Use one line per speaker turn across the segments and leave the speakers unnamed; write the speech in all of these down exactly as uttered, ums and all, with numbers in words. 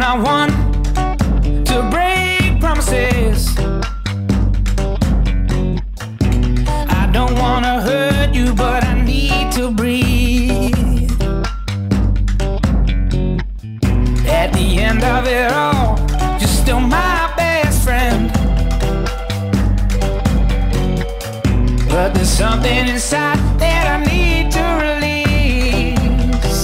not one to break promises. I don't wanna hurt you, but I need to breathe. At the end of it all, you're still my best friend. But there's something inside that I need to release.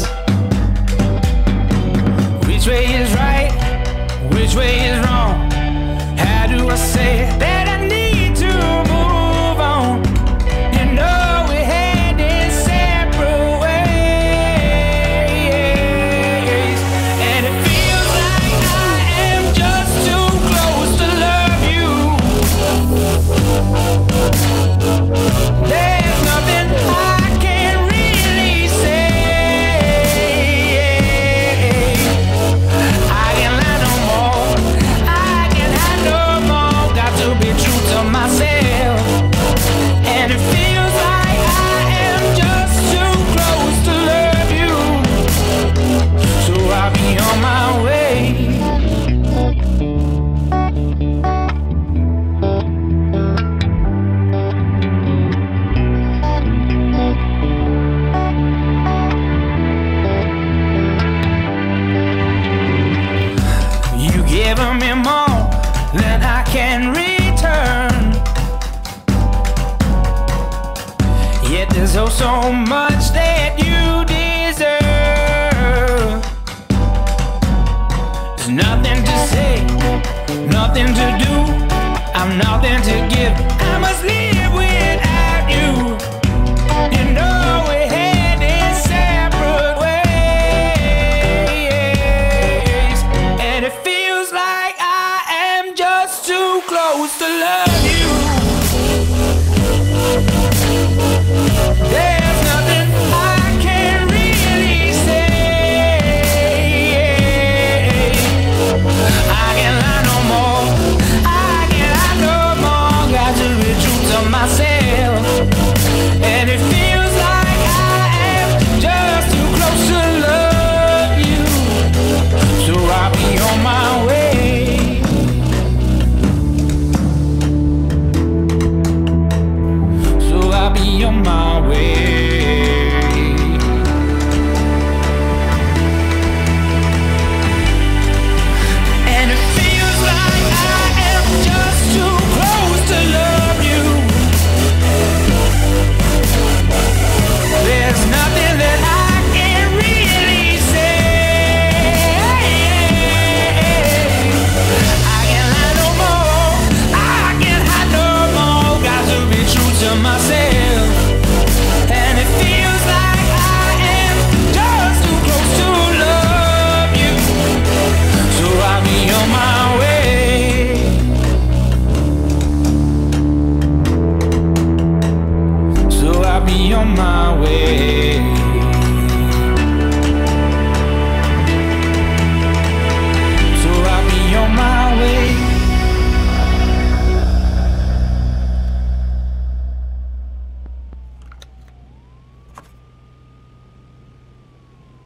Which way is right? Which way is wrong? How do I say that I need to move on? You know we had in separate ways, and it feels like I am just too close to love you. There's nothing I can really say. I can lie no more, I can hide no more. Got to be true to myself, and it feels like I am just too close to love you. So I'll be on my way. You've given me more than I can return, yet there's oh so much that you deserve. There's nothing to say, nothing to do, I'm nothing to give. I must live without you. You know we had in separate ways, and it feels like I am just too close to love you. There's nothing I can really say. I can lie no more, I can lie no more. Got to be true to myself, and it feels like I am just too close to love you. So I'll be on my way. So I'll be on my way.